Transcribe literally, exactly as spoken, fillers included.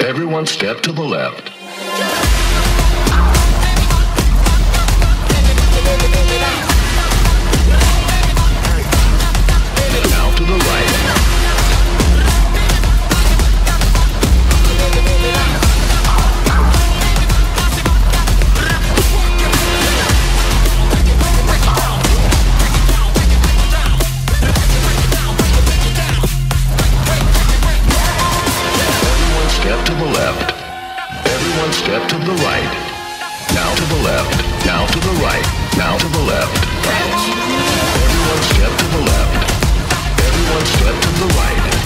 Everyone step to the left. Now to the right. Everyone step to the left. Everyone step to the right. Now to the left. Now to the right. Now to the left. Everyone step to the left. Everyone step to the right.